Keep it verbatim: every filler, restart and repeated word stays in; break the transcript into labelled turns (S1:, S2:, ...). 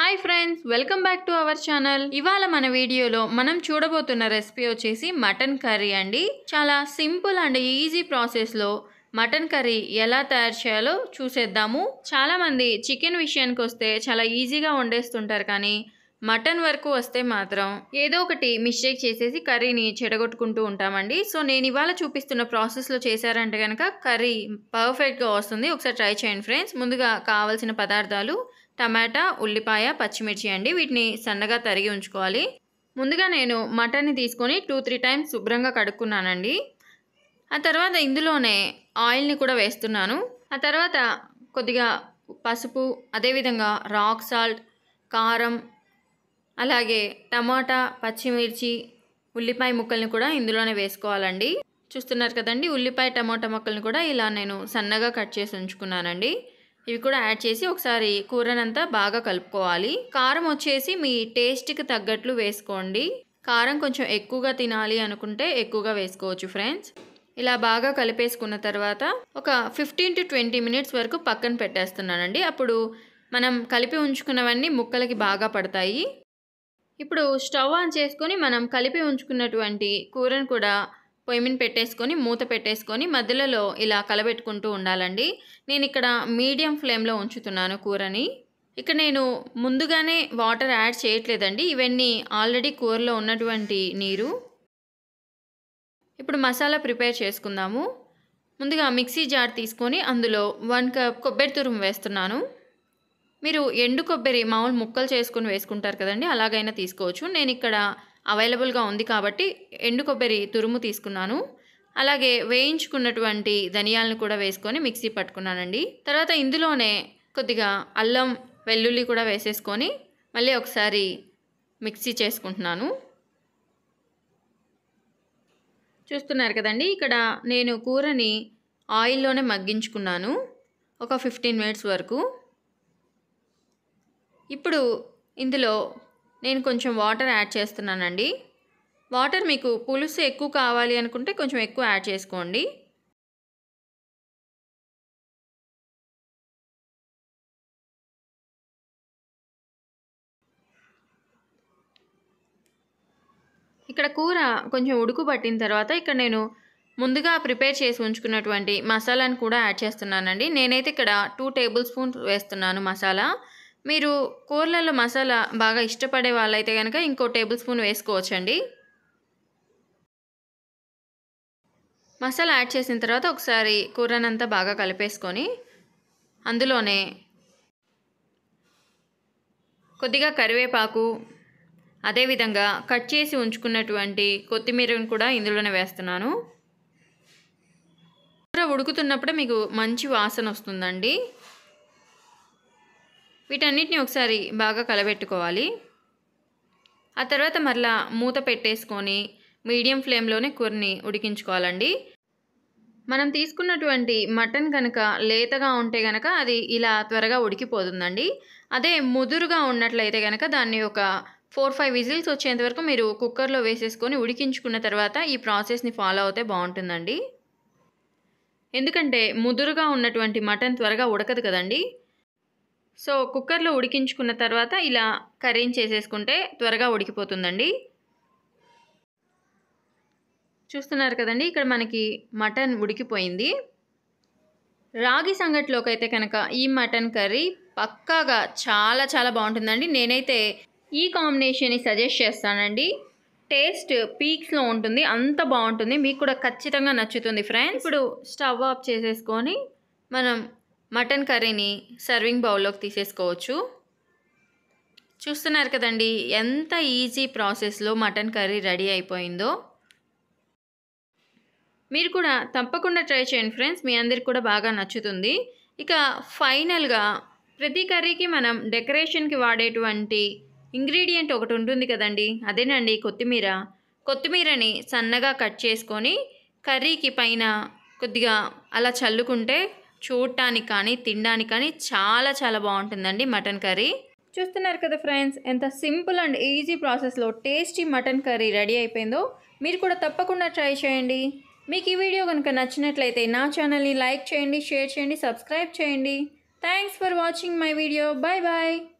S1: Hi friends, welcome back to our channel. ఇవాళ మన వీడియోలో మనం చూడబోతున్న రెసిపీ వచ్చేసి మటన్ కర్రీ అండి. చాలా సింపుల్ అండ్ ఈజీ ప్రాసెస్లో మటన్ కర్రీ ఎలా తయారు చేయాలో చూసేద్దాము. చాలామంది చికెన్ విషయానికి వస్తే చాలా ఈజీగా వండేస్తుంటారు, కానీ మటన్ వరకు వస్తే మాత్రం ఏదో ఒకటి మిస్టేక్ చేసేసి కర్రీని చెడగొట్టుకుంటూ ఉంటామండి. సో నేను ఇవాళ చూపిస్తున్న ప్రాసెస్లో చేశారంటే కనుక కర్రీ పర్ఫెక్ట్గా వస్తుంది. ఒకసారి ట్రై చేయండి ఫ్రెండ్స్. ముందుగా కావాల్సిన పదార్థాలు టమాటా, ఉల్లిపాయ, పచ్చిమిర్చి అండి. వీటిని సన్నగా తరిగి ఉంచుకోవాలి. ముందుగా నేను మటన్ని తీసుకొని టూ త్రీ టైమ్స్ శుభ్రంగా కడుక్కున్నానండి. ఆ తర్వాత ఇందులోనే ఆయిల్ని కూడా వేస్తున్నాను. ఆ తర్వాత కొద్దిగా పసుపు, అదేవిధంగా రాక్ సాల్ట్, కారం, అలాగే టమాటా, పచ్చిమిర్చి, ఉల్లిపాయ ముక్కల్ని కూడా ఇందులోనే వేసుకోవాలండి. చూస్తున్నారు కదండి, ఉల్లిపాయ టమాటా ముక్కల్ని కూడా ఇలా నేను సన్నగా కట్ చేసి ఉంచుకున్నానండి. ఇవి కూడా యాడ్ చేసి ఒకసారి కూరనంతా బాగా కలుపుకోవాలి. కారం వచ్చేసి మీ టేస్ట్కి తగ్గట్లు వేసుకోండి. కారం కొంచెం ఎక్కువగా తినాలి అనుకుంటే ఎక్కువగా వేసుకోవచ్చు ఫ్రెండ్స్. ఇలా బాగా కలిపేసుకున్న తర్వాత ఒక ఫిఫ్టీన్ టు ట్వంటీ మినిట్స్ వరకు పక్కన పెట్టేస్తున్నానండి. అప్పుడు మనం కలిపి ఉంచుకున్నవన్నీ ముక్కలకి బాగా పడతాయి. ఇప్పుడు స్టవ్ ఆన్ చేసుకొని మనం కలిపి ఉంచుకున్నటువంటి కూరను కూడా పొయ్యి మీద పెట్టేసుకొని మూత పెట్టేసుకొని మధ్యలో ఇలా కలబెట్టుకుంటూ ఉండాలండి. నేను ఇక్కడ మీడియం ఫ్లేమ్లో ఉంచుతున్నాను కూరని. ఇక్కడ నేను ముందుగానే వాటర్ యాడ్ చేయట్లేదండి, ఇవన్నీ ఆల్రెడీ కూరలో ఉన్నటువంటి నీరు. ఇప్పుడు మసాలా ప్రిపేర్ చేసుకుందాము. ముందుగా మిక్సీ జార్ తీసుకొని అందులో వన్ కప్ కొబ్బరి తురుము వేస్తున్నాను. మీరు ఎండు కొబ్బరి మామూలు ముక్కలు చేసుకొని వేసుకుంటారు కదండి, అలాగైనా తీసుకోవచ్చు. నేను ఇక్కడ అవైలబుల్గా ఉంది కాబట్టి ఎండు కొబ్బరి తురుము తీసుకున్నాను. అలాగే వేయించుకున్నటువంటి ధనియాలను కూడా వేసుకొని మిక్సీ పట్టుకున్నానండి. తర్వాత ఇందులోనే కొద్దిగా అల్లం, వెల్లుల్లి కూడా వేసేసుకొని మళ్ళీ ఒకసారి మిక్సీ చేసుకుంటున్నాను. చూస్తున్నారు కదండి, ఇక్కడ నేను కూరని ఆయిల్లోనే మగ్గించుకున్నాను ఒక ఫిఫ్టీన్ మినిట్స్ వరకు. ఇప్పుడు ఇందులో నేను కొంచెం వాటర్ యాడ్ చేస్తున్నానండి. వాటర్ మీకు పులుసు ఎక్కువ కావాలి అనుకుంటే కొంచెం ఎక్కువ యాడ్ చేసుకోండి. ఇక్కడ కూర కొంచెం ఉడుకు పట్టిన తర్వాత ఇక్కడ నేను ముందుగా ప్రిపేర్ చేసి ఉంచుకున్నటువంటి మసాలాను కూడా యాడ్ చేస్తున్నానండి. నేనైతే ఇక్కడ టూ టేబుల్ స్పూన్స్ వేస్తున్నాను మసాలా. మీరు కూరలలో మసాలా బాగా ఇష్టపడే వాళ్ళైతే కనుక ఇంకో టేబుల్ స్పూన్ వేసుకోవచ్చండి. మసాలా యాడ్ చేసిన తర్వాత ఒకసారి కూరనంతా బాగా కలిపేసుకొని అందులోనే కొద్దిగా కరివేపాకు, అదేవిధంగా కట్ చేసి ఉంచుకున్నటువంటి కొత్తిమీరను కూడా ఇందులోనే వేస్తున్నాను. కూర ఉడుకుతున్నప్పుడే మీకు మంచి వాసన వస్తుందండి. వీటన్నిటిని ఒకసారి బాగా కలబెట్టుకోవాలి. ఆ తర్వాత మరలా మూత పెట్టేసుకొని మీడియం ఫ్లేమ్లోనే కూరని ఉడికించుకోవాలండి. మనం తీసుకున్నటువంటి మటన్ కనుక లేతగా ఉంటే కనుక అది ఇలా త్వరగా ఉడికిపోతుందండి. అదే ముదురుగా ఉన్నట్లయితే కనుక దాన్ని ఒక ఫోర్ ఫైవ్ విజిల్స్ వచ్చేంత వరకు మీరు కుక్కర్లో వేసేసుకొని ఉడికించుకున్న తర్వాత ఈ ప్రాసెస్ని ఫాలో అవుతే బాగుంటుందండి. ఎందుకంటే ముదురుగా ఉన్నటువంటి మటన్ త్వరగా ఉడకదు కదండి. సో కుక్కర్లో ఉడికించుకున్న తర్వాత ఇలా కర్రీని చేసేసుకుంటే త్వరగా ఉడికిపోతుందండి. చూస్తున్నారు కదండి, ఇక్కడ మనకి మటన్ ఉడికిపోయింది. రాగి సంగట్లోకి అయితే కనుక ఈ మటన్ కర్రీ పక్కాగా చాలా చాలా బాగుంటుందండి. నేనైతే ఈ కాంబినేషన్ని సజెస్ట్ చేస్తానండి. టేస్ట్ పీక్స్లో ఉంటుంది, అంత బాగుంటుంది. మీకు కూడా ఖచ్చితంగా నచ్చుతుంది ఫ్రెండ్స్. ఇప్పుడు స్టవ్ ఆఫ్ చేసేసుకొని మనం మటన్ కర్రీని సర్వింగ్ బౌల్లోకి తీసేసుకోవచ్చు. చూస్తున్నారు కదండి ఎంత ఈజీ ప్రాసెస్లో మటన్ కర్రీ రెడీ అయిపోయిందో. మీరు కూడా తప్పకుండా ట్రై చేయండి ఫ్రెండ్స్, మీ అందరికి కూడా బాగా నచ్చుతుంది. ఇక ఫైనల్గా ప్రతి కర్రీకి మనం డెకరేషన్కి వాడేటువంటి ఇంగ్రీడియంట్ ఒకటి ఉంటుంది కదండి, అదేనండి కొత్తిమీర. కొత్తిమీరని సన్నగా కట్ చేసుకొని కర్రీకి పైన కొద్దిగా అలా చల్లుకుంటే చూడటానికి కానీ తినడానికి కానీ చాలా చాలా బాగుంటుందండి మటన్ కర్రీ. చూస్తున్నారు కదా ఫ్రెండ్స్, ఎంత సింపుల్ అండ్ ఈజీ ప్రాసెస్లో టేస్టీ మటన్ కర్రీ రెడీ అయిపోయిందో. మీరు కూడా తప్పకుండా ట్రై చేయండి. మీకు ఈ వీడియో కనుక నచ్చినట్లయితే నా ఛానల్ని లైక్ చేయండి, షేర్ చేయండి, సబ్స్క్రైబ్ చేయండి. Thanks for watching my video. Bye bye.